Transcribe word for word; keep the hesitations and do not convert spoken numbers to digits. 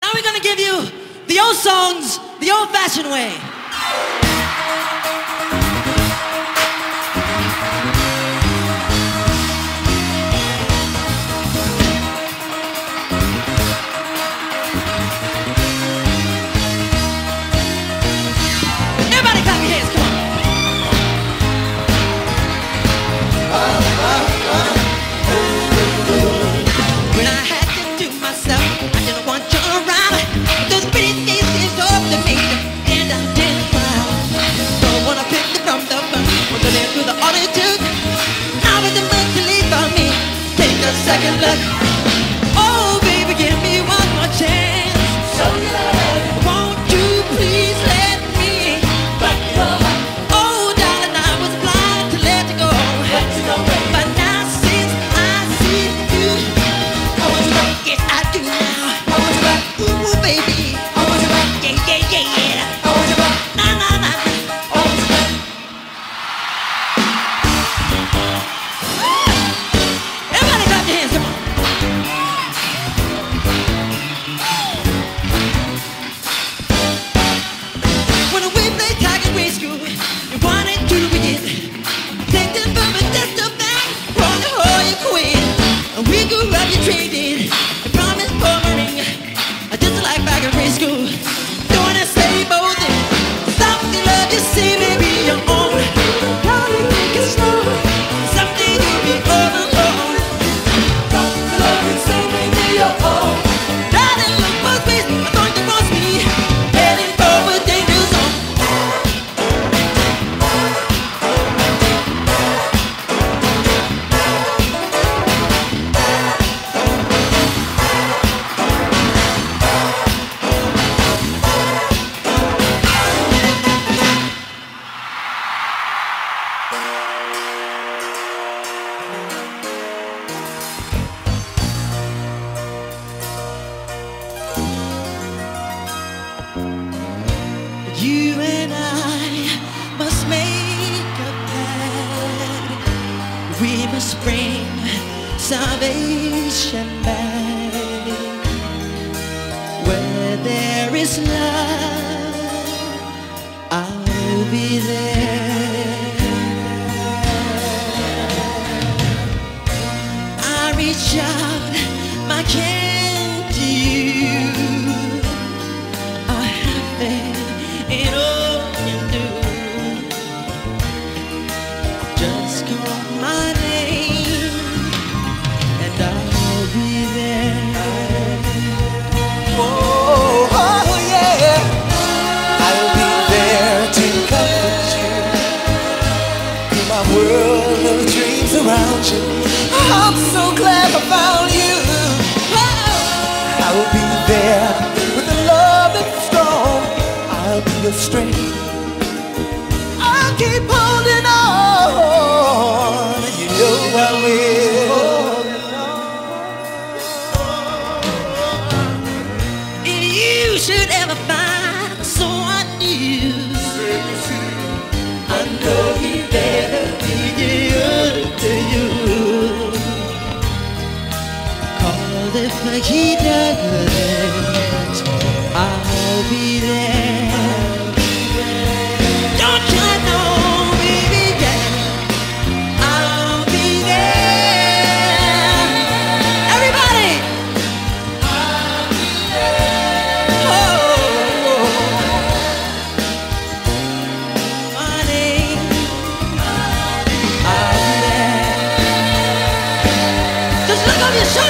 Now we're gonna give you the old songs the old-fashioned way. Everybody clap your hands, come on. When I had to do myself, I didn't want you around. Those pretty faces over the me, and I didn't cry. So when I picked it from the bus, was it through the altitude? Now it's the month to leave for me. Take a second look. Oh, baby, give me one more chance. So good. Won't you please let me back you up? Oh, darling, I was blind to let you go. Let you go, baby. But now since I see you, I want you back. Yes, I do now. I want you back. Ooh, baby. I want you back. Yeah, yeah, yeah, yeah. I want you back. Nah, nah, nah. I want you back. Everybody clap your hands, come on. When we played tag in grade school, you wanted to begin. Take this from a test of back, run the whole you quit. And we grew up, you traded, and promised for my ring. Just like back in grade school, doing the same old thing. Something love you see, maybe your own. Darling, take it slow. Someday you'll be all alone. Something love you see, maybe your own. Darling, look for space, I thought you was me. Heading for a danger zone. You and I must make a pact. We must bring salvation back. Where there is love, I'll be there. I reach out my hand to you. I have faith in all you do. Just call my name and I'll be there. Oh, oh yeah, I'll be there to comfort you. In my world of dreams around you, I'm so glad I found you. I will be there with a love that's strong. I'll be your strength. I'll keep holding on. You know I will. If you should ever find someone new, I know he better be good to you. 'Cause if he doesn't, I'll be there. Don't you know, baby, yeah, I'll be there. Everybody! I'll be there. Oh, my name, I'll be there. Just look over your shoulder.